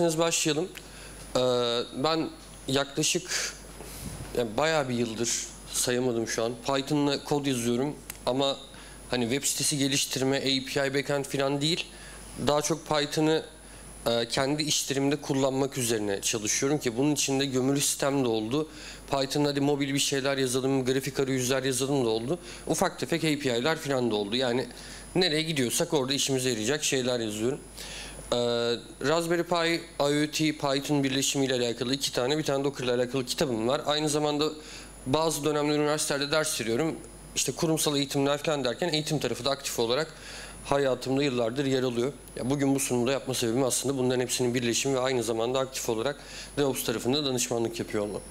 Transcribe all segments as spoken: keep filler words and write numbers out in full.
isterseniz başlayalım. Ee, ben yaklaşık yani bayağı bir yıldır, sayamadım şu an, Python'la kod yazıyorum ama hani web sitesi geliştirme, A P I backend falan değil, daha çok Python'ı e, kendi işlerimde kullanmak üzerine çalışıyorum ki bunun içinde gömülü sistem de oldu. Python'da hadi mobil bir şeyler yazalım, grafik arayüzler yazalım da oldu. Ufak tefek A P I'ler falan da oldu. Yani nereye gidiyorsak orada işimize yarayacak şeyler yazıyorum. Ee, Raspberry Pi, IoT, Python birleşimiyle alakalı iki tane, bir tane Docker ile alakalı kitabım var. Aynı zamanda bazı dönemler üniversitelerde ders veriyorum. İşte kurumsal eğitimler falan derken eğitim tarafı da aktif olarak hayatımda yıllardır yer alıyor. Ya bugün bu sunumu da yapma sebebim aslında bunların hepsinin birleşimi ve aynı zamanda aktif olarak DevOps tarafında danışmanlık yapıyor olmam.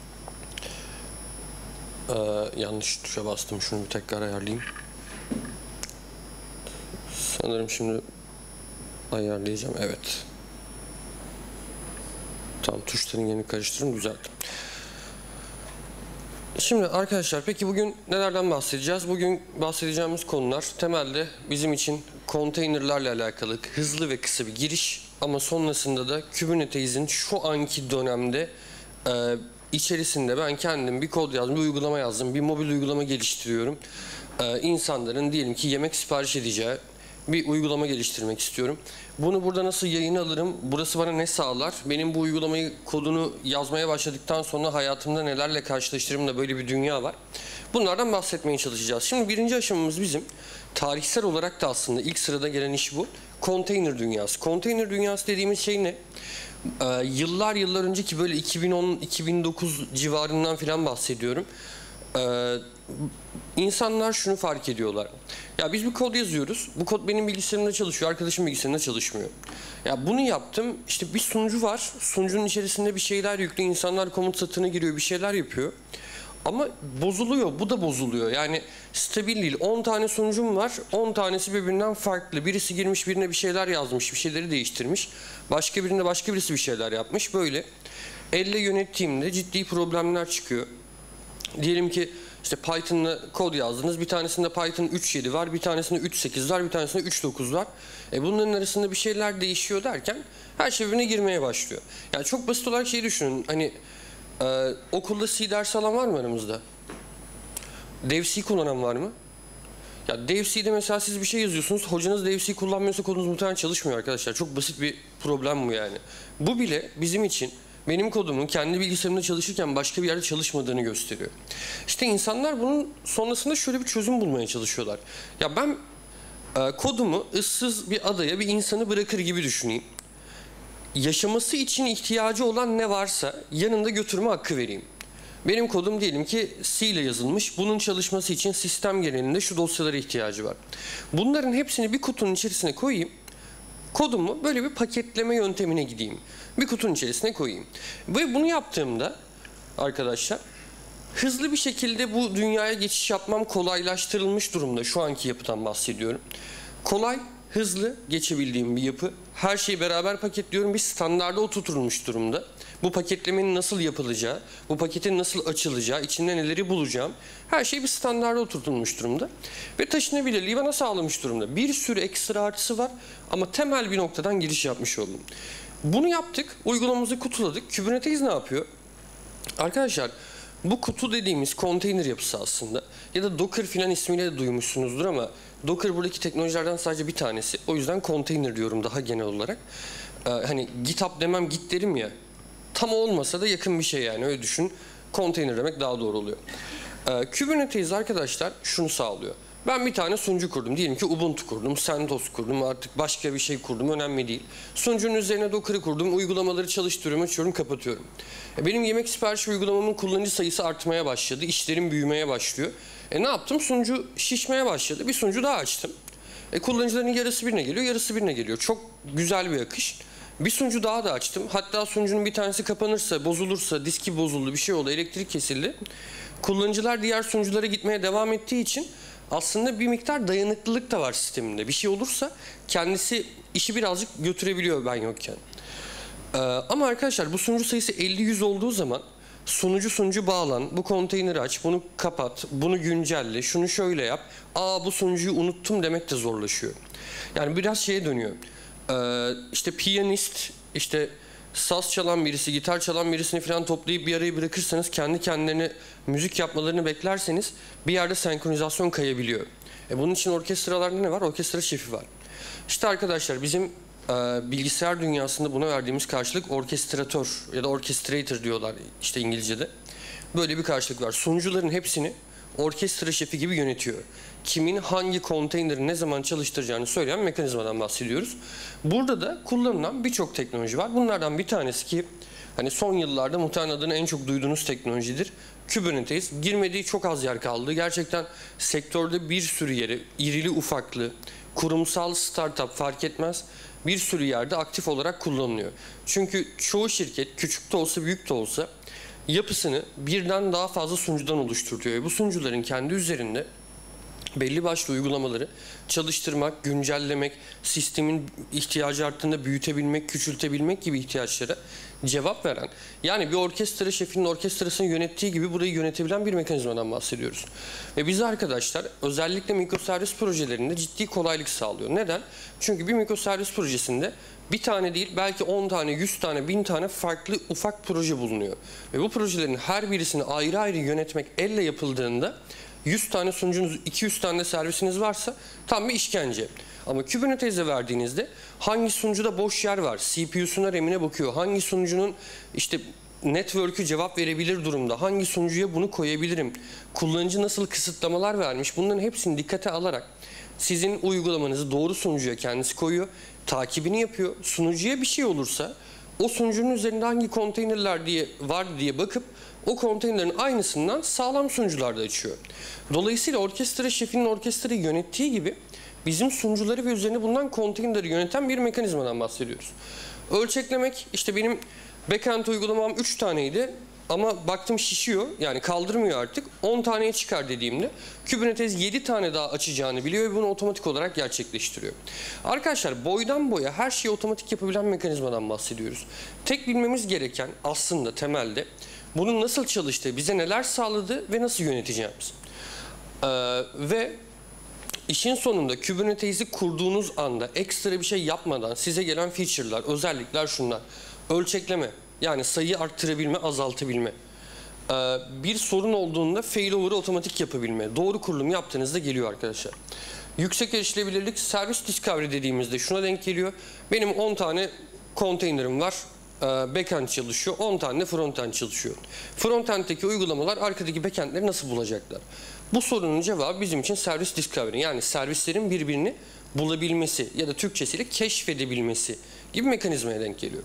Ee, yanlış tuşa bastım. Şunu bir tekrar ayarlayayım. Sanırım şimdi ayarlayacağım. Evet. Tamam, tuşların yerini karıştırdım. Düzelttim. Şimdi arkadaşlar, peki bugün nelerden bahsedeceğiz? Bugün bahsedeceğimiz konular temelde bizim için konteynerlerle alakalı hızlı ve kısa bir giriş, ama sonrasında da Kubernetes'in şu anki dönemde e, içerisinde ben kendim bir kod yazdım, bir uygulama yazdım, bir mobil uygulama geliştiriyorum. E, insanların diyelim ki yemek sipariş edeceği bir uygulama geliştirmek istiyorum. Bunu burada nasıl yayına alırım? Burası bana ne sağlar? Benim bu uygulamayı, kodunu yazmaya başladıktan sonra hayatımda nelerle karşılaştırırım da böyle bir dünya var. Bunlardan bahsetmeye çalışacağız. Şimdi birinci aşamamız bizim tarihsel olarak da aslında ilk sırada gelen iş bu. Konteyner dünyası. Konteyner dünyası dediğimiz şey ne? Ee, yıllar yıllar önceki böyle iki bin on iki bin dokuz civarından falan bahsediyorum. Ee, insanlar şunu fark ediyorlar. Ya biz bir kod yazıyoruz. Bu kod benim bilgisayarımda çalışıyor, arkadaşım bilgisayarında çalışmıyor. Ya bunu yaptım. İşte bir sunucu var. Sunucunun içerisinde bir şeyler yüklü. İnsanlar komut satırına giriyor, bir şeyler yapıyor. Ama bozuluyor. Bu da bozuluyor. Yani stabil değil. on tane sunucum var. on tanesi birbirinden farklı. Birisi girmiş, birine bir şeyler yazmış, bir şeyleri değiştirmiş. Başka birine başka birisi bir şeyler yapmış. Böyle elle yönettiğimde ciddi problemler çıkıyor. Diyelim ki işte Python'la kod yazdınız. Bir tanesinde Python üç nokta yedi var, bir tanesinde üç nokta sekiz var, bir tanesinde üç nokta dokuz var. E bunların arasında bir şeyler değişiyor derken her şey birbirine girmeye başlıyor. Yani çok basit olarak şey düşünün. Hani e, okulda C dersi alan var mı aramızda? DevC kullanan var mı? Ya DevC'de mesela siz bir şey yazıyorsunuz. Hocanız DevC kullanmıyorsa kodunuz muhtemelen çalışmıyor arkadaşlar. Çok basit bir problem bu yani. Bu bile bizim için benim kodumun kendi bilgisayarımda çalışırken başka bir yerde çalışmadığını gösteriyor. İşte insanlar bunun sonrasında şöyle bir çözüm bulmaya çalışıyorlar. Ya ben e, kodumu ıssız bir adaya bir insanı bırakır gibi düşüneyim. Yaşaması için ihtiyacı olan ne varsa yanında götürme hakkı vereyim. Benim kodum diyelim ki C ile yazılmış. Bunun çalışması için sistem genelinde şu dosyalara ihtiyacı var. Bunların hepsini bir kutunun içerisine koyayım. Kodumu böyle bir paketleme yöntemine gideyim. Bir kutunun içerisine koyayım. Ve bunu yaptığımda arkadaşlar hızlı bir şekilde bu dünyaya geçiş yapmam kolaylaştırılmış durumda. Şu anki yapıdan bahsediyorum. Kolay, hızlı geçebildiğim bir yapı. Her şeyi beraber paketliyorum. Bir standarda oturtulmuş durumda. Bu paketlemenin nasıl yapılacağı, bu paketin nasıl açılacağı, içinde neleri bulacağım, her şey bir standarda oturtulmuş durumda. Ve taşınabilirliği bana sağlamış durumda. Bir sürü ekstra artısı var ama temel bir noktadan giriş yapmış oldum. Bunu yaptık, uygulamamızı kutuladık. Kubernetes ne yapıyor? Arkadaşlar bu kutu dediğimiz konteyner yapısı aslında, ya da Docker filan ismiyle de duymuşsunuzdur ama Docker buradaki teknolojilerden sadece bir tanesi. O yüzden konteyner diyorum daha genel olarak. Ee, hani GitHub demem, Git derim ya. Tam olmasa da yakın bir şey yani, öyle düşün. Konteyner demek daha doğru oluyor. Ee, Kubernetes arkadaşlar şunu sağlıyor. Ben bir tane sunucu kurdum. Diyelim ki Ubuntu kurdum, CentOS kurdum, artık başka bir şey kurdum, önemli değil. Sunucunun üzerine Docker'ı kurdum, uygulamaları çalıştırıyorum, açıyorum, kapatıyorum. E benim yemek siparişi uygulamamın kullanıcı sayısı artmaya başladı, işlerim büyümeye başlıyor. E ne yaptım? Sunucu şişmeye başladı, bir sunucu daha açtım. E kullanıcıların yarısı birine geliyor, yarısı birine geliyor. Çok güzel bir akış. Bir sunucu daha da açtım. Hatta sunucunun bir tanesi kapanırsa, bozulursa, diski bozuldu, bir şey oldu, elektrik kesildi. Kullanıcılar diğer sunuculara gitmeye devam ettiği için aslında bir miktar dayanıklılık da var sisteminde. Bir şey olursa kendisi işi birazcık götürebiliyor ben yokken. Ee, ama arkadaşlar bu sunucu sayısı elli yüz olduğu zaman sunucu sunucu bağlan, bu konteyneri aç, bunu kapat, bunu güncelle, şunu şöyle yap. Aa bu sunucuyu unuttum demek de zorlaşıyor. Yani biraz şeye dönüyor. Ee, işte piyanist, işte saz çalan birisi, gitar çalan birisini falan toplayıp bir araya bırakırsanız, kendi kendilerine müzik yapmalarını beklerseniz bir yerde senkronizasyon kayabiliyor. E bunun için orkestralarda ne var? Orkestra şefi var. İşte arkadaşlar bizim e, bilgisayar dünyasında buna verdiğimiz karşılık orkestratör ya da orchestrator diyorlar işte İngilizce'de. Böyle bir karşılık var. Sunucuların hepsini orkestra şefi gibi yönetiyor. Kimin hangi konteyneri ne zaman çalıştıracağını söyleyen mekanizmadan bahsediyoruz. Burada da kullanılan birçok teknoloji var. Bunlardan bir tanesi ki hani son yıllarda muhtemelen adını en çok duyduğunuz teknolojidir. Kubernetes. Girmediği çok az yer kaldı. Gerçekten sektörde bir sürü yeri, irili ufaklı, kurumsal, startup fark etmez, bir sürü yerde aktif olarak kullanılıyor. Çünkü çoğu şirket küçük de olsa büyük de olsa yapısını birden daha fazla sunucudan oluşturuyor. Bu sunucuların kendi üzerinde belli başlı uygulamaları çalıştırmak, güncellemek, sistemin ihtiyacı arttığında büyütebilmek, küçültebilmek gibi ihtiyaçlara cevap veren, yani bir orkestra şefinin orkestrasını yönettiği gibi burayı yönetebilen bir mekanizmadan bahsediyoruz. Ve biz arkadaşlar özellikle mikroservis projelerinde ciddi kolaylık sağlıyor. Neden? Çünkü bir mikroservis projesinde bir tane değil belki on tane, yüz tane, bin tane farklı ufak proje bulunuyor. Ve bu projelerin her birisini ayrı ayrı yönetmek elle yapıldığında yüz tane sunucunuz, iki yüz tane de servisiniz varsa tam bir işkence. Ama Kubernetes'e verdiğinizde hangi sunucuda boş yer var, C P U'suna, RAM'ine bakıyor, hangi sunucunun işte network'ü cevap verebilir durumda, hangi sunucuya bunu koyabilirim, kullanıcı nasıl kısıtlamalar vermiş, bunların hepsini dikkate alarak sizin uygulamanızı doğru sunucuya kendisi koyuyor, takibini yapıyor. Sunucuya bir şey olursa o sunucunun üzerinde hangi konteynerler diye var diye bakıp o konteynerin aynısından sağlam sunucularda açıyor. Dolayısıyla orkestra şefinin orkestrayı yönettiği gibi bizim sunucuları ve üzerine bulunan konteynerleri yöneten bir mekanizmadan bahsediyoruz. Ölçeklemek, işte benim backend uygulamam üç taneydi ama baktım şişiyor, yani kaldırmıyor artık, on taneye çıkar dediğimde Kubernetes yedi tane daha açacağını biliyor ve bunu otomatik olarak gerçekleştiriyor. Arkadaşlar boydan boya her şeyi otomatik yapabilen mekanizmadan bahsediyoruz. Tek bilmemiz gereken aslında temelde bunun nasıl çalıştığı, bize neler sağladı ve nasıl yöneteceğimiz. Ee, ve işin sonunda Kubernetes'i kurduğunuz anda ekstra bir şey yapmadan size gelen feature'lar, özellikler şunlar. Ölçekleme, yani sayıyı arttırabilme, azaltabilme. Ee, bir sorun olduğunda failover'ı otomatik yapabilme. Doğru kurulum yaptığınızda geliyor arkadaşlar. Yüksek erişilebilirlik, servis discovery dediğimizde şuna denk geliyor. Benim on tane konteynerim var. Backend çalışıyor, on tane de frontend çalışıyor. Frontend'deki uygulamalar arkadaki backend'leri nasıl bulacaklar? Bu sorunun cevabı bizim için servis discovery, yani servislerin birbirini bulabilmesi ya da Türkçesiyle keşfedebilmesi gibi mekanizmaya denk geliyor.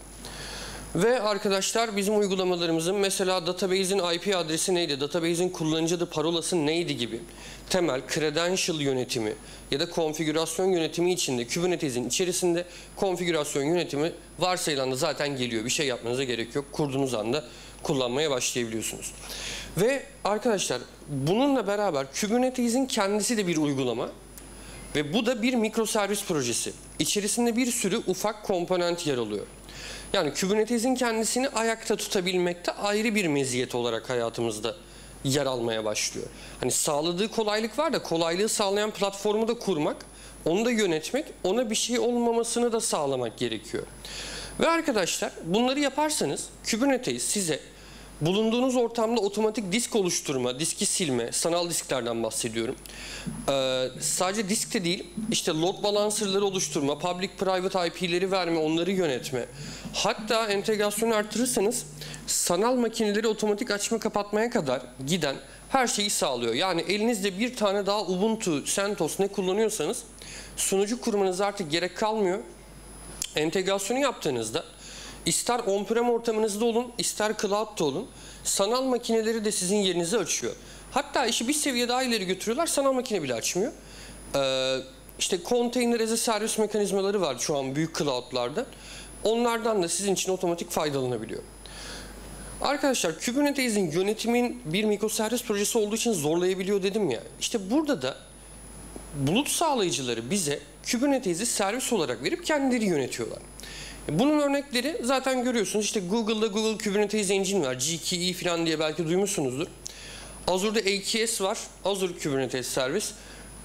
Ve arkadaşlar bizim uygulamalarımızın mesela database'in I P adresi neydi, database'in kullanıcı adı, parolası neydi gibi temel credential yönetimi ya da konfigürasyon yönetimi içinde Kubernetes'in içerisinde konfigürasyon yönetimi varsayılan da zaten geliyor. Bir şey yapmanıza gerek yok. Kurduğunuz anda kullanmaya başlayabiliyorsunuz. Ve arkadaşlar bununla beraber Kubernetes'in kendisi de bir uygulama ve bu da bir mikroservis projesi. İçerisinde bir sürü ufak komponent yer alıyor. Yani Kubernetes'in kendisini ayakta tutabilmekte ayrı bir meziyet olarak hayatımızda yer almaya başlıyor. Hani sağladığı kolaylık var da kolaylığı sağlayan platformu da kurmak, onu da yönetmek, ona bir şey olmamasını da sağlamak gerekiyor. Ve arkadaşlar bunları yaparsanız Kubernetes size bulunduğunuz ortamda otomatik disk oluşturma, diski silme, sanal disklerden bahsediyorum. Ee, sadece disk de değil, işte load balancer'ları oluşturma, public private I P'leri verme, onları yönetme. Hatta entegrasyonu artırırsanız sanal makineleri otomatik açma kapatmaya kadar giden her şeyi sağlıyor. Yani elinizde bir tane daha Ubuntu, CentOS ne kullanıyorsanız sunucu kurmanıza artık gerek kalmıyor. Entegrasyonu yaptığınızda İster on-prem ortamınızda olun, ister cloud'da olun, sanal makineleri de sizin yerinize açıyor. Hatta işi bir seviye daha ileri götürüyorlar, sanal makine bile açmıyor. Ee, işte container as a service mekanizmaları var şu an büyük cloud'larda. Onlardan da sizin için otomatik faydalanabiliyor. Arkadaşlar Kubernetes'in yönetimin bir mikroservis projesi olduğu için zorlayabiliyor dedim ya. İşte burada da bulut sağlayıcıları bize Kubernetes'i servis olarak verip kendileri yönetiyorlar. Bunun örnekleri zaten görüyorsunuz. İşte Google'da Google Kubernetes Engine var. G K E falan diye belki duymuşsunuzdur. Azure'da A K S var. Azure Kubernetes Service. Ee,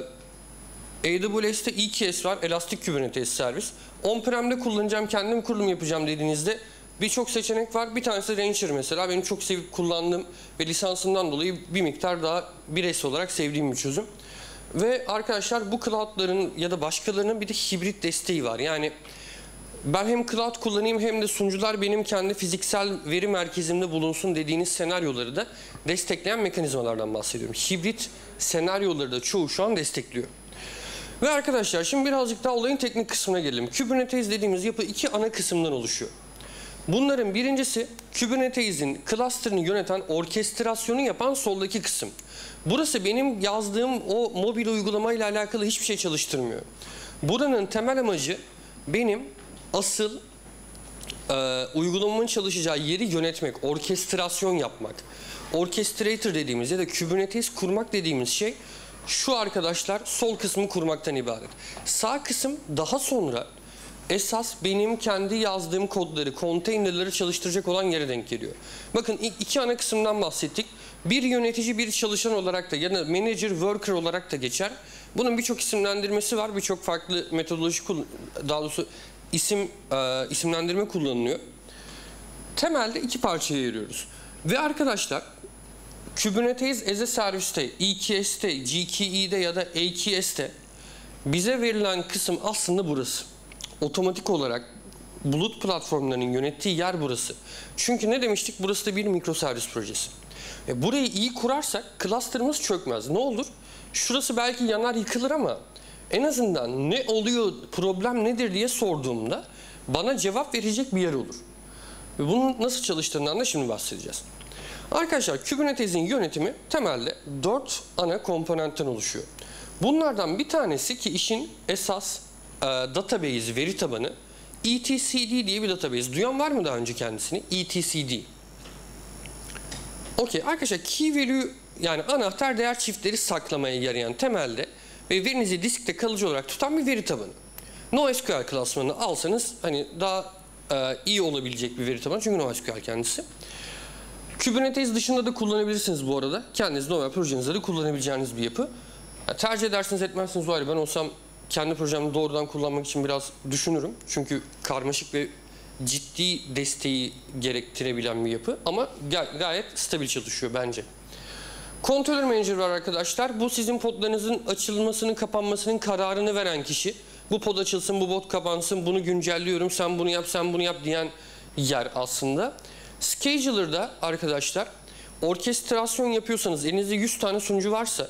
A W S'te E K S var. Elastic Kubernetes Service. On-prem'de kullanacağım, kendim kurulum yapacağım dediğinizde birçok seçenek var. Bir tanesi Rancher mesela. Benim çok sevip kullandığım ve lisansından dolayı bir miktar daha bireysel olarak sevdiğim bir çözüm. Ve arkadaşlar bu cloud'ların ya da başkalarının bir de hibrit desteği var. Yani ben hem cloud kullanayım hem de sunucular benim kendi fiziksel veri merkezimde bulunsun dediğiniz senaryoları da destekleyen mekanizmalardan bahsediyorum. Hibrit senaryoları da çoğu şu an destekliyor. Ve arkadaşlar şimdi birazcık daha olayın teknik kısmına gelelim. Kubernetes dediğimiz yapı iki ana kısımdan oluşuyor. Bunların birincisi Kubernetes'in cluster'ını yöneten, orkestrasyonu yapan soldaki kısım. Burası benim yazdığım o mobil uygulamayla alakalı hiçbir şey çalıştırmıyor. Buranın temel amacı benim asıl e, uygulamamın çalışacağı yeri yönetmek, orkestrasyon yapmak. Orchestrator dediğimiz ya da Kubernetes kurmak dediğimiz şey şu arkadaşlar, sol kısmı kurmaktan ibaret. Sağ kısım daha sonra esas benim kendi yazdığım kodları, konteynerleri çalıştıracak olan yere denk geliyor. Bakın iki ana kısımdan bahsettik. Bir yönetici, bir çalışan olarak da ya da manager, worker olarak da geçer. Bunun birçok isimlendirmesi var. Birçok farklı metodoloji, daha doğrusu isim e, isimlendirme kullanılıyor. Temelde iki parçaya ayırıyoruz. Ve arkadaşlar Kubernetes as a Service'te, E K S'te, G K E'de ya da A K S'te bize verilen kısım aslında burası. Otomatik olarak bulut platformlarının yönettiği yer burası. Çünkü ne demiştik? Burası da bir mikroservis projesi. E burayı iyi kurarsak cluster'ımız çökmez. Ne olur? Şurası belki yanar yıkılır ama en azından ne oluyor, problem nedir diye sorduğumda bana cevap verecek bir yer olur. Ve bunun nasıl çalıştığından da şimdi bahsedeceğiz. Arkadaşlar Kubernetes'in yönetimi temelde dört ana komponentten oluşuyor. Bunlardan bir tanesi ki işin esas e, database, veri tabanı E T C D diye bir database. Duyan var mı daha önce kendisini? E T C D. Okey arkadaşlar key value yani anahtar değer çiftleri saklamaya yarayan temelde ve verinizi diskte kalıcı olarak tutan bir veri tabanı. NoSQL klasmanını alsanız hani daha e, iyi olabilecek bir veri tabanı çünkü NoSQL kendisi. Kubernetes dışında da kullanabilirsiniz bu arada. Kendiniz normal projenizde de kullanabileceğiniz bir yapı. Yani tercih edersiniz etmezsiniz o ayrı. Ben olsam kendi projemde doğrudan kullanmak için biraz düşünürüm. Çünkü karmaşık ve ciddi desteği gerektirebilen bir yapı. Ama gayet stabil çalışıyor bence. Controller Manager var arkadaşlar. Bu sizin podlarınızın açılmasının, kapanmasının kararını veren kişi. Bu pod açılsın, bu pod kapansın, bunu güncelliyorum, sen bunu yap, sen bunu yap diyen yer aslında. Scheduler'da arkadaşlar orkestrasyon yapıyorsanız elinizde yüz tane sunucu varsa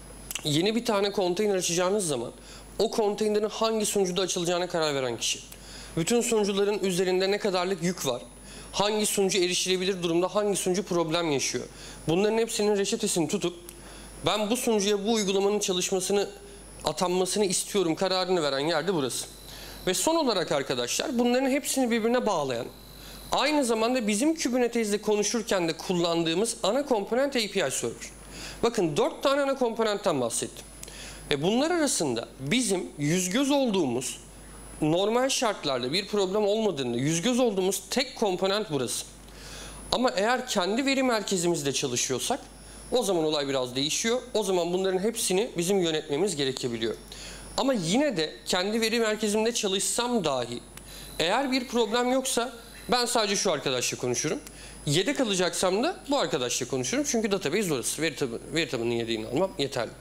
yeni bir tane konteyner açacağınız zaman o konteynerin hangi sunucuda açılacağına karar veren kişi. Bütün sunucuların üzerinde ne kadarlık yük var? Hangi sunucu erişilebilir durumda, hangi sunucu problem yaşıyor? Bunların hepsinin reçetesini tutup ben bu sunucuya bu uygulamanın çalışmasını, atanmasını istiyorum kararını veren yer de burası. Ve son olarak arkadaşlar bunların hepsini birbirine bağlayan, aynı zamanda bizim Kubernetes'de konuşurken de kullandığımız ana komponent A P I Server. Bakın dört tane ana komponentten bahsettim. Ve bunlar arasında bizim yüz göz olduğumuz, normal şartlarda bir problem olmadığında yüz göz olduğumuz tek komponent burası. Ama eğer kendi veri merkezimizde çalışıyorsak o zaman olay biraz değişiyor. O zaman bunların hepsini bizim yönetmemiz gerekebiliyor. Ama yine de kendi veri merkezimde çalışsam dahi eğer bir problem yoksa ben sadece şu arkadaşla konuşurum. Yedek alacaksam da bu arkadaşla konuşurum. Çünkü database orası. Veri, tabanı, veri tabanının yedeğini almam yeterli.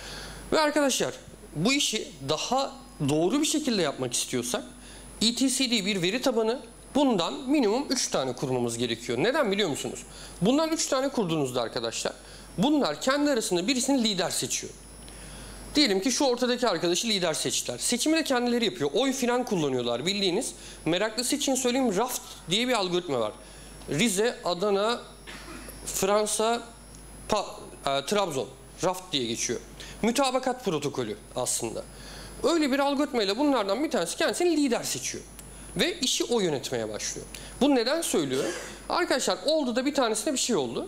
Ve arkadaşlar bu işi daha doğru bir şekilde yapmak istiyorsak E T C D bir veri tabanı, bundan minimum üç tane kurmamız gerekiyor. Neden biliyor musunuz? Bundan üç tane kurduğunuzda arkadaşlar bunlar kendi arasında birisini lider seçiyor. Diyelim ki şu ortadaki arkadaşı lider seçtiler. Seçimi de kendileri yapıyor. Oy filan kullanıyorlar bildiğiniz. Meraklısı için söyleyeyim, Raft diye bir algoritma var. Rize, Adana, Fransa, pa, e, Trabzon. Raft diye geçiyor. Mütabakat protokolü aslında. Öyle bir algoritmayla bunlardan bir tanesi kendisini lider seçiyor. Ve işi o yönetmeye başlıyor. Bunu neden söylüyorum? Arkadaşlar oldu da bir tanesine bir şey oldu.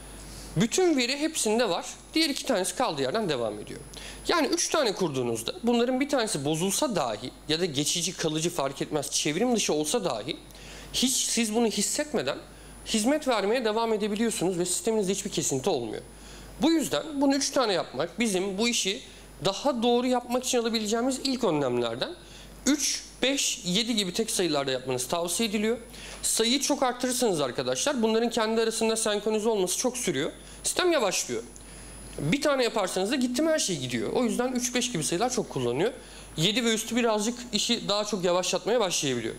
Bütün veri hepsinde var. Diğer iki tanesi kaldığı yerden devam ediyor. Yani üç tane kurduğunuzda bunların bir tanesi bozulsa dahi ya da geçici kalıcı fark etmez çevrim dışı olsa dahi hiç siz bunu hissetmeden hizmet vermeye devam edebiliyorsunuz ve sisteminizde hiçbir kesinti olmuyor. Bu yüzden bunu üç tane yapmak bizim bu işi daha doğru yapmak için alabileceğimiz ilk önlemlerden. Üç beş, yedi gibi tek sayılarda yapmanız tavsiye ediliyor. Sayıyı çok arttırırsanız arkadaşlar bunların kendi arasında senkronize olması çok sürüyor. Sistem yavaşlıyor. Bir tane yaparsanız da gittim her şey gidiyor. O yüzden üç beş gibi sayılar çok kullanılıyor. yedi ve üstü birazcık işi daha çok yavaşlatmaya başlayabiliyor.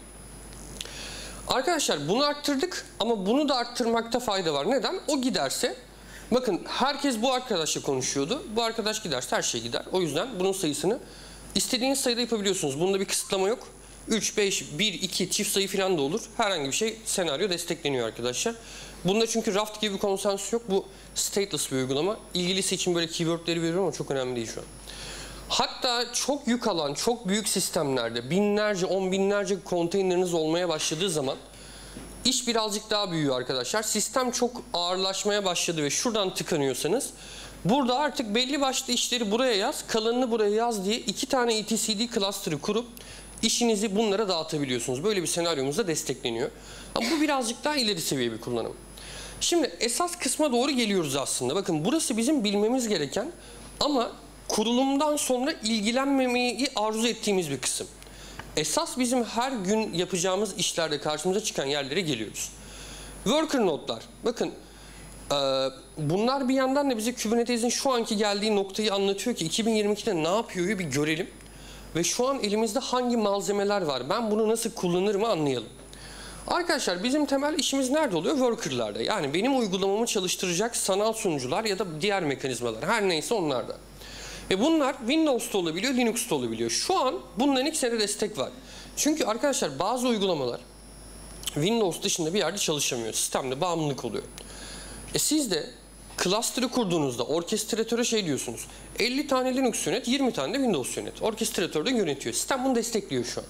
Arkadaşlar bunu arttırdık ama bunu da arttırmakta fayda var. Neden? O giderse, bakın herkes bu arkadaşla konuşuyordu. Bu arkadaş giderse her şey gider. O yüzden bunun sayısını istediğiniz sayıda yapabiliyorsunuz. Bunda bir kısıtlama yok. üç, beş, bir, iki çift sayı falan da olur. Herhangi bir şey senaryo destekleniyor arkadaşlar. Bunda çünkü raft gibi bir konsensüs yok. Bu stateless bir uygulama. İlgilisi için böyle keywordleri veriyorum ama çok önemli değil şu an. Hatta çok yük alan, çok büyük sistemlerde binlerce, on binlerce konteyneriniz olmaya başladığı zaman iş birazcık daha büyüyor arkadaşlar. Sistem çok ağırlaşmaya başladı ve şuradan tıkanıyorsanız burada artık belli başlı işleri buraya yaz, kalanını buraya yaz diye iki tane E T C D cluster'ı kurup işinizi bunlara dağıtabiliyorsunuz. Böyle bir senaryomuzda destekleniyor. Ama bu birazcık daha ileri seviye bir kullanım. Şimdi esas kısma doğru geliyoruz aslında. Bakın burası bizim bilmemiz gereken ama kurulumdan sonra ilgilenmemeyi arzu ettiğimiz bir kısım. Esas bizim her gün yapacağımız işlerde karşımıza çıkan yerlere geliyoruz. Worker nodlar. Bakın bunlar bir yandan da bize Kubernetes'in şu anki geldiği noktayı anlatıyor ki iki bin yirmi ikide ne yapıyor bir görelim. Ve şu an elimizde hangi malzemeler var? Ben bunu nasıl kullanırımı anlayalım. Arkadaşlar bizim temel işimiz nerede oluyor? Worker'larda. Yani benim uygulamamı çalıştıracak sanal sunucular ya da diğer mekanizmalar. Her neyse onlarda. Ve bunlar Windows'ta olabiliyor, Linux'ta olabiliyor. Şu an bunların ikisine destek var. Çünkü arkadaşlar bazı uygulamalar Windows dışında bir yerde çalışamıyor. Sistemde bağımlılık oluyor. E siz de cluster'ı kurduğunuzda orkestratöre şey diyorsunuz. elli tane Linux yönet, yirmi tane de Windows yönet. Orkestratör de yönetiyor. Sistem bunu destekliyor şu an.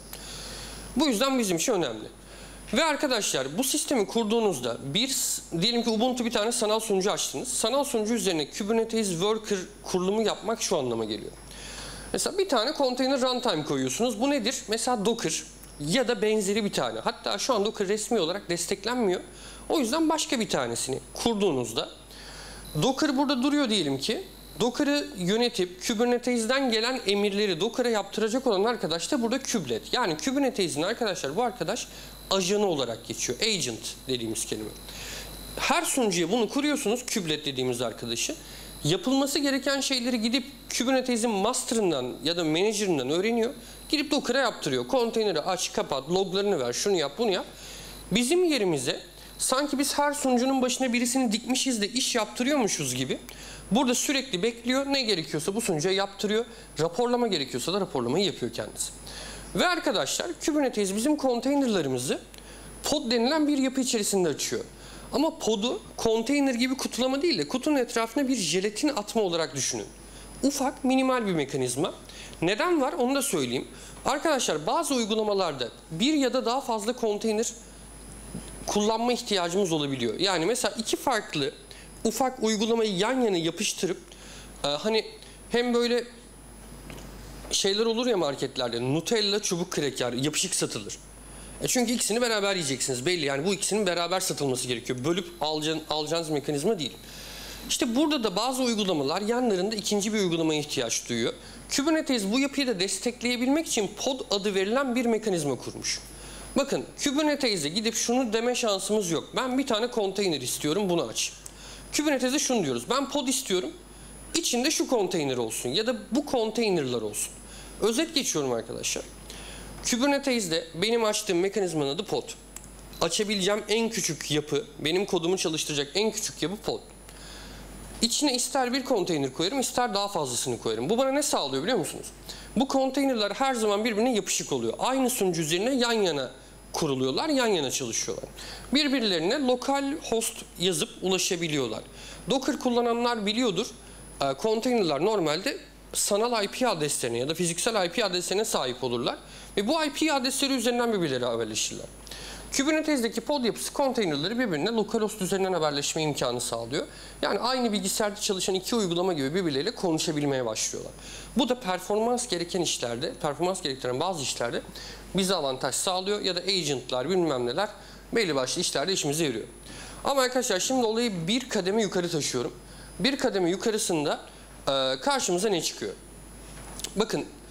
Bu yüzden bizim için önemli. Ve arkadaşlar bu sistemi kurduğunuzda bir, diyelim ki Ubuntu bir tane sanal sunucu açtınız. Sanal sunucu üzerine Kubernetes Worker kurulumu yapmak şu anlama geliyor. Mesela bir tane container runtime koyuyorsunuz. Bu nedir? Mesela Docker ya da benzeri bir tane. Hatta şu an Docker resmi olarak desteklenmiyor. O yüzden başka bir tanesini kurduğunuzda Docker burada duruyor diyelim ki. Docker'ı yönetip Kubernetes'den gelen emirleri Docker'a yaptıracak olan arkadaş da burada Kublet. Yani Kubernetes'in arkadaşlar bu arkadaş ajanı olarak geçiyor. Agent dediğimiz kelime. Her sunucuya bunu kuruyorsunuz Kublet dediğimiz arkadaşı. Yapılması gereken şeyleri gidip Kubernetes'in master'ından ya da manager'ından öğreniyor. Gidip Docker'a yaptırıyor. Konteyneri aç, kapat, loglarını ver, şunu yap, bunu yap. Bizim yerimize sanki biz her sunucunun başına birisini dikmişiz de iş yaptırıyormuşuz gibi. Burada sürekli bekliyor. Ne gerekiyorsa bu sunucuya yaptırıyor. Raporlama gerekiyorsa da raporlamayı yapıyor kendisi. Ve arkadaşlar Kubernetes bizim konteynerlarımızı pod denilen bir yapı içerisinde açıyor. Ama pod'u konteyner gibi kutulama değil de kutunun etrafına bir jelatin atma olarak düşünün. Ufak, minimal bir mekanizma. Neden var onu da söyleyeyim. Arkadaşlar bazı uygulamalarda bir ya da daha fazla konteyner kullanma ihtiyacımız olabiliyor. Yani mesela iki farklı ufak uygulamayı yan yana yapıştırıp e, hani hem böyle şeyler olur ya marketlerde, Nutella çubuk kraker yapışık satılır. E çünkü ikisini beraber yiyeceksiniz belli. Yani bu ikisinin beraber satılması gerekiyor. Bölüp alacağın, alacağınız mekanizma değil. İşte burada da bazı uygulamalar yanlarında ikinci bir uygulamaya ihtiyaç duyuyor. Kubernetes bu yapıyı da destekleyebilmek için pod adı verilen bir mekanizma kurmuş. Bakın Kubernetes'e gidip şunu deme şansımız yok. Ben bir tane konteyner istiyorum, bunu aç. Kubernetes'e şunu diyoruz. Ben pod istiyorum. İçinde şu konteyner olsun ya da bu konteynerler olsun. Özet geçiyorum arkadaşlar. Kubernetes'de benim açtığım mekanizmanın adı pod. Açabileceğim en küçük yapı, benim kodumu çalıştıracak en küçük yapı pod. İçine ister bir konteyner koyarım, ister daha fazlasını koyarım. Bu bana ne sağlıyor biliyor musunuz? Bu konteynerler her zaman birbirine yapışık oluyor. Aynı sunucu üzerine yan yana kuruluyorlar, yan yana çalışıyorlar. Birbirlerine lokal host yazıp ulaşabiliyorlar. Docker kullananlar biliyordur. Konteynerler normalde sanal I P adreslerine ya da fiziksel I P adreslerine sahip olurlar. Ve bu I P adresleri üzerinden birbirleriyle haberleşirler. Kubernetes'deki pod yapısı konteynerleri birbirine localhost üzerinden haberleşme imkanı sağlıyor. Yani aynı bilgisayarda çalışan iki uygulama gibi birbirleriyle konuşabilmeye başlıyorlar. Bu da performans gereken işlerde, performans gerektiren bazı işlerde bize avantaj sağlıyor ya da agentlar bilmem neler belli başlı işlerde işimize yarıyor. Ama arkadaşlar şimdi olayı bir kademe yukarı taşıyorum. Bir kademe yukarısında e, karşımıza ne çıkıyor? Bakın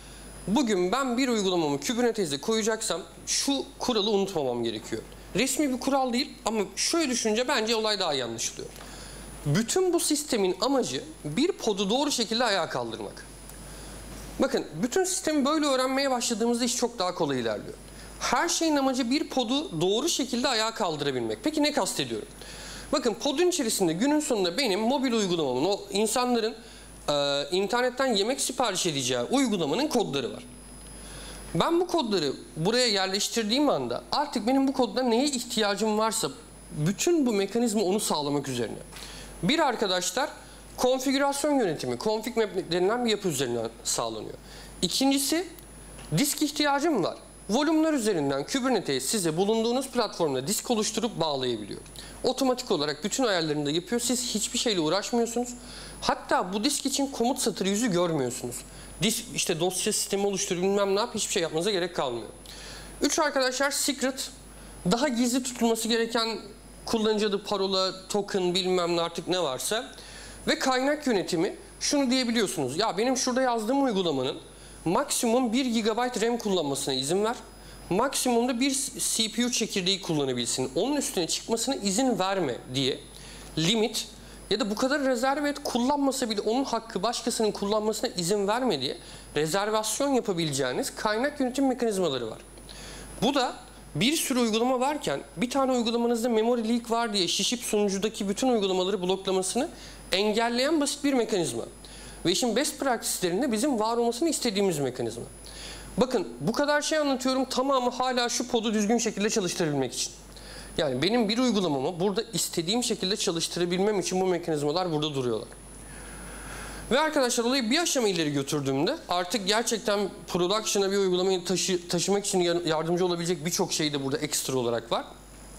bugün ben bir uygulamamı Kubernetes'e koyacaksam şu kuralı unutmamam gerekiyor. Resmi bir kural değil ama şöyle düşününce bence olay daha iyi anlaşılıyor. Bütün bu sistemin amacı bir podu doğru şekilde ayağa kaldırmak. Bakın bütün sistemi böyle öğrenmeye başladığımızda iş çok daha kolay ilerliyor. Her şeyin amacı bir podu doğru şekilde ayağa kaldırabilmek. Peki ne kastediyorum? Bakın podun içerisinde günün sonunda benim mobil uygulamamın, o insanların e, internetten yemek sipariş edeceği uygulamanın kodları var. Ben bu kodları buraya yerleştirdiğim anda artık benim bu kodda neye ihtiyacım varsa bütün bu mekanizma onu sağlamak üzerine. Bir arkadaşlar konfigürasyon yönetimi, config map denilen bir yapı üzerinden sağlanıyor. İkincisi disk ihtiyacım var. Volümler üzerinden Kubernetes size bulunduğunuz platformda disk oluşturup bağlayabiliyor. Otomatik olarak bütün ayarlarını da yapıyor. Siz hiçbir şeyle uğraşmıyorsunuz. Hatta bu disk için komut satırı yüzü görmüyorsunuz. Disk işte dosya sistemi oluştur bilmem ne yap hiçbir şey yapmanıza gerek kalmıyor. Üç arkadaşlar secret, daha gizli tutulması gereken kullanıcı adı, parola, token bilmem ne artık ne varsa ve kaynak yönetimi. Şunu diyebiliyorsunuz. Ya benim şurada yazdığım uygulamanın maksimum bir gigabayt RAM kullanmasına izin ver. Maksimumda bir C P U çekirdeği kullanabilsin. Onun üstüne çıkmasına izin verme diye limit ya da bu kadar rezerve et, kullanmasa bile onun hakkı başkasının kullanmasına izin verme diye rezervasyon yapabileceğiniz kaynak yönetim mekanizmaları var. Bu da bir sürü uygulama varken bir tane uygulamanızda memory leak var diye şişip sunucudaki bütün uygulamaları bloklamasını engelleyen basit bir mekanizma. Ve işin best practice'lerinde bizim var olmasını istediğimiz mekanizma. Bakın bu kadar şey anlatıyorum, tamamı hala şu podu düzgün şekilde çalıştırabilmek için. Yani benim bir uygulamamı burada istediğim şekilde çalıştırabilmem için bu mekanizmalar burada duruyorlar. Ve arkadaşlar olayı bir aşama ileri götürdüğümde artık gerçekten production'a bir uygulamayı taşı, taşımak için yardımcı olabilecek birçok şey de burada ekstra olarak var.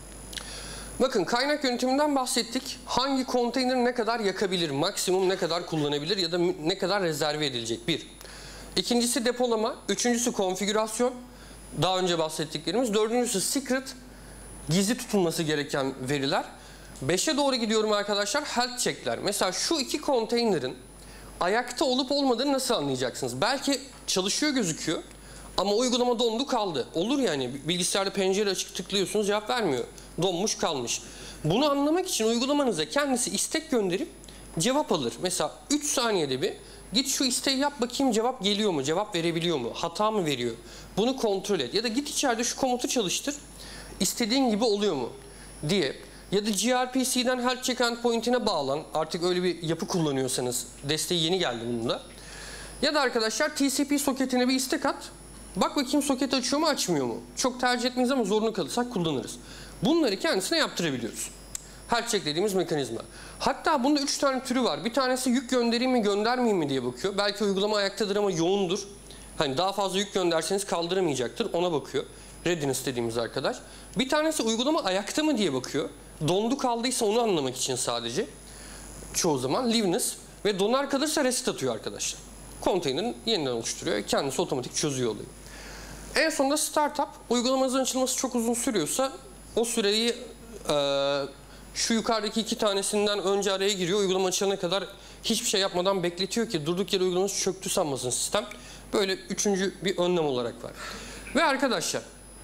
Bakın kaynak yönetiminden bahsettik. Hangi konteyner ne kadar yakabilir, maksimum ne kadar kullanabilir ya da ne kadar rezerve edilecek bir. İkincisi depolama, üçüncüsü konfigürasyon, daha önce bahsettiklerimiz. Dördüncüsü secret, gizli tutulması gereken veriler. Beşe doğru gidiyorum arkadaşlar, health checkler. Mesela şu iki konteynerin ayakta olup olmadığını nasıl anlayacaksınız? Belki çalışıyor gözüküyor ama uygulama dondu kaldı. Olur yani, bilgisayarda pencere açık tıklıyorsunuz cevap vermiyor. Donmuş kalmış. Bunu anlamak için uygulamanıza kendisi istek gönderip cevap alır. Mesela üç saniyede bir git şu isteği yap bakayım cevap geliyor mu? Cevap verebiliyor mu? Hata mı veriyor? Bunu kontrol et. Ya da git içeride şu komutu çalıştır. İstediğin gibi oluyor mu? Diye. Ya da G R P C'den health check endpoint'ine bağlan. Artık öyle bir yapı kullanıyorsanız. Desteği yeni geldi bunun da. Ya da arkadaşlar T C P soketine bir istek at. Bak bakayım soket açıyor mu açmıyor mu? Çok tercih etmeyiz ama zorunlu kalırsak kullanırız. Bunları kendisine yaptırabiliyoruz. Health check dediğimiz mekanizma. Hatta bunda üç tane türü var. Bir tanesi yük göndereyim mi göndermeyeyim mi diye bakıyor. Belki uygulama ayaktadır ama yoğundur. Hani daha fazla yük gönderseniz kaldıramayacaktır. Ona bakıyor. Readiness dediğimiz arkadaş. Bir tanesi uygulama ayakta mı diye bakıyor. Dondu kaldıysa onu anlamak için sadece. Çoğu zaman liveness ve donar kalırsa reset atıyor arkadaşlar. Konteynerin yeniden oluşturuyor. Kendisi otomatik çözüyor olayı. En sonunda startup. Uygulamanızın açılması çok uzun sürüyorsa o süreyi e, şu yukarıdaki iki tanesinden önce araya giriyor. Uygulama açılana kadar hiçbir şey yapmadan bekletiyor ki durduk yere uygulaması çöktü sanmasın sistem. Böyle üçüncü bir önlem olarak var. Ve arkadaşlar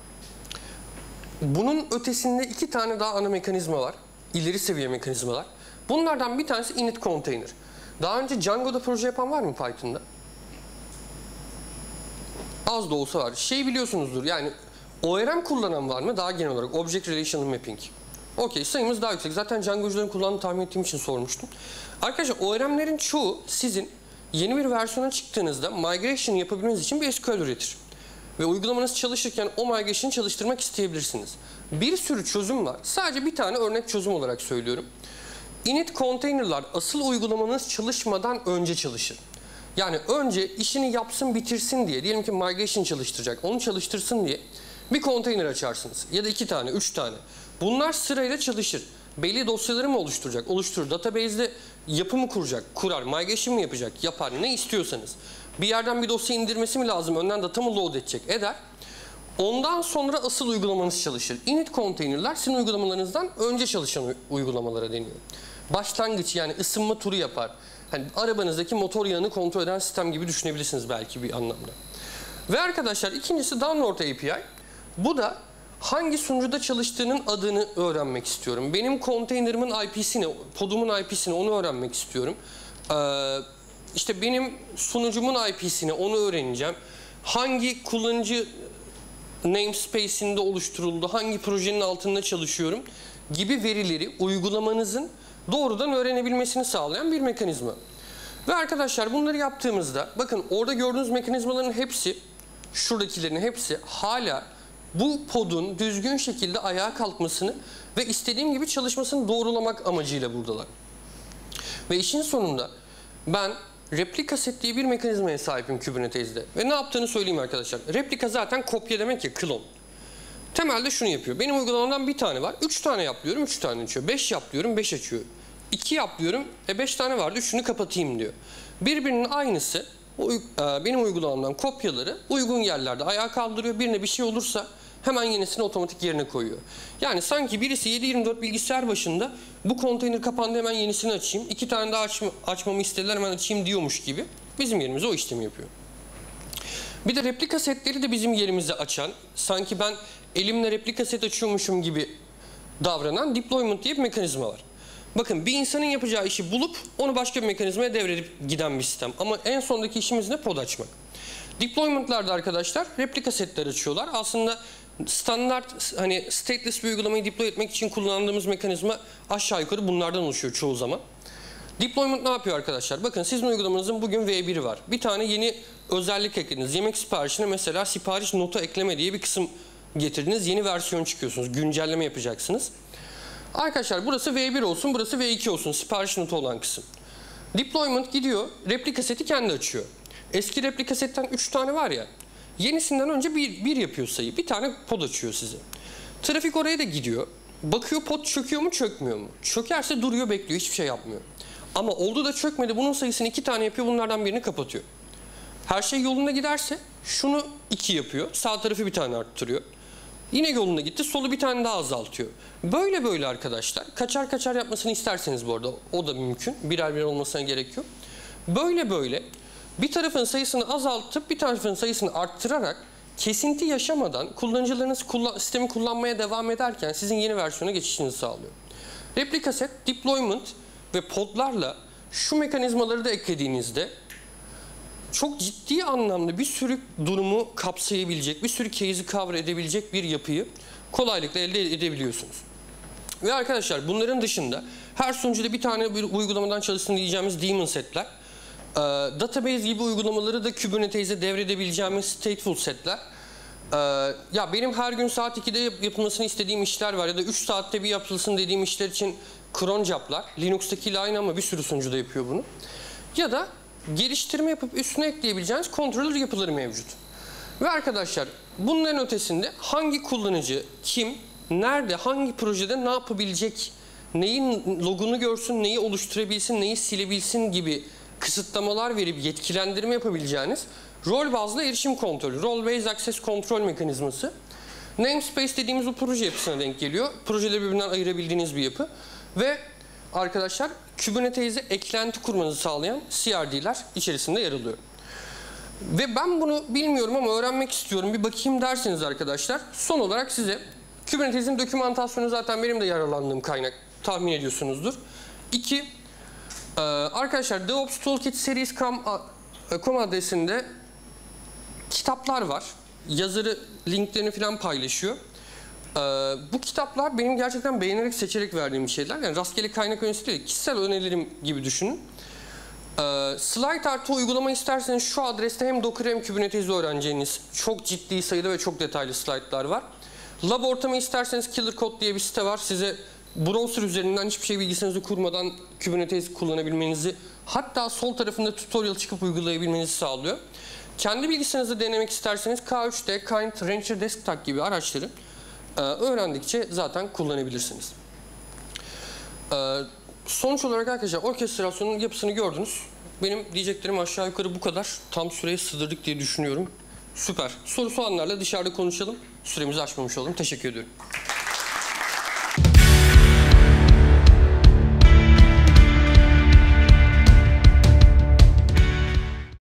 bunun ötesinde iki tane daha ana mekanizma var. İleri seviye mekanizmalar. Bunlardan bir tanesi init container. Daha önce Django'da proje yapan var mı Python'da? Az da olsa var. Şey biliyorsunuzdur yani O R M kullanan var mı? Daha genel olarak Object Relational Mapping. Okey, sayımız daha yüksek. Zaten Django'cuların kullandığını tahmin ettiğim için sormuştum. Arkadaşlar O R M'lerin çoğu sizin yeni bir versiyona çıktığınızda migration yapabilmeniz için bir S Q L üretir. Ve uygulamanız çalışırken o migration'ı çalıştırmak isteyebilirsiniz. Bir sürü çözüm var. Sadece bir tane örnek çözüm olarak söylüyorum. Init container'lar asıl uygulamanız çalışmadan önce çalışır. Yani önce işini yapsın bitirsin diye, diyelim ki migration çalıştıracak, onu çalıştırsın diye bir konteyner açarsınız. Ya da iki tane, üç tane. Bunlar sırayla çalışır. Belli dosyaları mı oluşturacak? Oluşturur. Database'de yapı mı kuracak? Kurar. Migration mı yapacak? Yapar. Ne istiyorsanız. Bir yerden bir dosya indirmesi mi lazım? Önden data mı load edecek? Eder. Ondan sonra asıl uygulamanız çalışır. Init konteynerler sizin uygulamalarınızdan önce çalışan uygulamalara deniyor. Başlangıç yani ısınma turu yapar. Hani arabanızdaki motor yağını kontrol eden sistem gibi düşünebilirsiniz belki bir anlamda. Ve arkadaşlar ikincisi Download A P I. Bu da hangi sunucuda çalıştığının adını öğrenmek istiyorum. Benim konteynerimin I P'sini, podumun I P'sini onu öğrenmek istiyorum. Ee, işte benim sunucumun I P'sini onu öğreneceğim. Hangi kullanıcı namespace'inde oluşturuldu, hangi projenin altında çalışıyorum gibi verileri uygulamanızın doğrudan öğrenebilmesini sağlayan bir mekanizma. Ve arkadaşlar bunları yaptığımızda bakın orada gördüğünüz mekanizmaların hepsi, şuradakilerin hepsi hala bu podun düzgün şekilde ayağa kalkmasını ve istediğim gibi çalışmasını doğrulamak amacıyla buradalar. Ve işin sonunda ben replika set diye bir mekanizmaya sahibim Kubernetes'de. Ve ne yaptığını söyleyeyim arkadaşlar. Replika zaten kopya demek ya, klon. Temelde şunu yapıyor. Benim uygulamamdan bir tane var. Üç tane yap diyorum, üç tane açıyor. Beş yap diyorum, beş açıyor. İki yap diyorum, e beş tane vardı, üçünü kapatayım diyor. Birbirinin aynısı benim uygulamamdan kopyaları uygun yerlerde ayağa kaldırıyor. Birine bir şey olursa hemen yenisini otomatik yerine koyuyor. Yani sanki birisi yedi yirmi dört bilgisayar başında bu konteyner kapandı hemen yenisini açayım, iki tane daha açma, açmamı istediler hemen açayım diyormuş gibi bizim yerimize o işlemi yapıyor. Bir de replika setleri de bizim yerimize açan, sanki ben elimle replika set açıyormuşum gibi davranan deployment diye bir mekanizma var. Bakın bir insanın yapacağı işi bulup onu başka bir mekanizmaya devredip giden bir sistem. Ama en sondaki işimiz ne? Pod açmak. Deployment'larda arkadaşlar replika setler açıyorlar. Aslında standart hani stateless bir uygulamayı deploy etmek için kullandığımız mekanizma aşağı yukarı bunlardan oluşuyor çoğu zaman. Deployment ne yapıyor arkadaşlar? Bakın sizin uygulamanızın bugün V biri var. Bir tane yeni özellik eklediniz. Yemek siparişine mesela sipariş notu ekleme diye bir kısım getirdiniz. Yeni versiyon çıkıyorsunuz. Güncelleme yapacaksınız. Arkadaşlar burası V bir olsun, burası V iki olsun. Sipariş notu olan kısım. Deployment gidiyor, replika seti kendi açıyor. Eski replika setten üç tane var ya, yenisinden önce bir, bir yapıyor sayı. Bir tane pod açıyor size. Trafik oraya da gidiyor. Bakıyor pod çöküyor mu, çökmüyor mu? Çökerse duruyor, bekliyor, hiçbir şey yapmıyor. Ama oldu da çökmedi, bunun sayısını iki tane yapıyor, bunlardan birini kapatıyor. Her şey yolunda giderse şunu iki yapıyor, sağ tarafı bir tane arttırıyor. Yine yolunda gitti, solu bir tane daha azaltıyor. Böyle böyle arkadaşlar, kaçar kaçar yapmasını isterseniz bu arada o da mümkün. Birer birer olmasına gerek yok. Böyle böyle bir tarafın sayısını azaltıp bir tarafın sayısını arttırarak kesinti yaşamadan kullanıcılarınız kullan sistemi kullanmaya devam ederken sizin yeni versiyona geçişinizi sağlıyor. Replika set, deployment ve podlarla şu mekanizmaları da eklediğinizde çok ciddi anlamda bir sürü durumu kapsayabilecek, bir sürü case'i cover edebilecek bir yapıyı kolaylıkla elde edebiliyorsunuz. Ve arkadaşlar bunların dışında her sunucuda bir tane bir uygulamadan çalışsın diyeceğimiz daemon setler, e, database gibi uygulamaları da Kubernetes'e devredebileceğimiz stateful setler, e, ya benim her gün saat ikide yapılmasını istediğim işler var ya da üç saatte bir yapılsın dediğim işler için cron job'lar, Linux'takiyle aynı ama bir sürü sunucuda yapıyor bunu. Ya da geliştirme yapıp üstüne ekleyebileceğiniz controller yapıları mevcut. Ve arkadaşlar bunların ötesinde hangi kullanıcı, kim, nerede, hangi projede ne yapabilecek, neyin logunu görsün, neyi oluşturabilsin, neyi silebilsin gibi kısıtlamalar verip yetkilendirme yapabileceğiniz rol bazlı erişim kontrolü, role based access kontrol mekanizması. Namespace dediğimiz bu proje yapısına denk geliyor. Projeleri birbirinden ayırabildiğiniz bir yapı. Ve arkadaşlar Kubernetes'e eklenti kurmanızı sağlayan C R D'ler içerisinde yer alıyor. Ve ben bunu bilmiyorum ama öğrenmek istiyorum, bir bakayım derseniz arkadaşlar, son olarak size Kubernetes'in dokümantasyonu zaten benim de yararlandığım kaynak, tahmin ediyorsunuzdur. İki, arkadaşlar DevOps Toolkit Series nokta com adresinde kitaplar var. Yazarı linklerini falan paylaşıyor. Ee, bu kitaplar benim gerçekten beğenerek, seçerek verdiğim şeyler. Yani rastgele kaynak önerisi değil, kişisel önerilerim gibi düşünün. Ee, slide artı uygulama isterseniz şu adreste hem Docker hem Kubernetes öğreneceğiniz çok ciddi sayıda ve çok detaylı slaytlar var. Lab ortamı isterseniz Killer Code diye bir site var. Size browser üzerinden hiçbir şey bilgisayarınızı kurmadan Kubernetes kullanabilmenizi, hatta sol tarafında tutorial çıkıp uygulayabilmenizi sağlıyor. Kendi bilgisayarınızda denemek isterseniz K üç D, Kind, Rancher Desktop gibi araçları e, öğrendikçe zaten kullanabilirsiniz. E, sonuç olarak arkadaşlar orkestrasyonun yapısını gördünüz. Benim diyeceklerim aşağı yukarı bu kadar. Tam süreye sığdırdık diye düşünüyorum. Süper. Sorusu olanlarla dışarıda konuşalım. Süremizi aşmamış olalım. Teşekkür ediyorum.